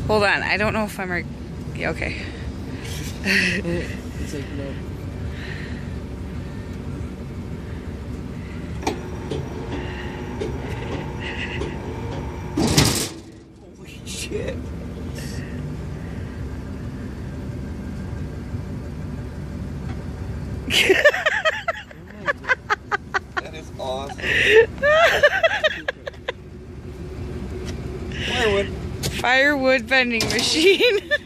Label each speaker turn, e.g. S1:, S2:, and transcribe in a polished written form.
S1: Hold on, I don't know if I'm... Yeah, okay.
S2: It's like, no. Holy shit. That is awesome. Firewood.
S1: Firewood vending machine.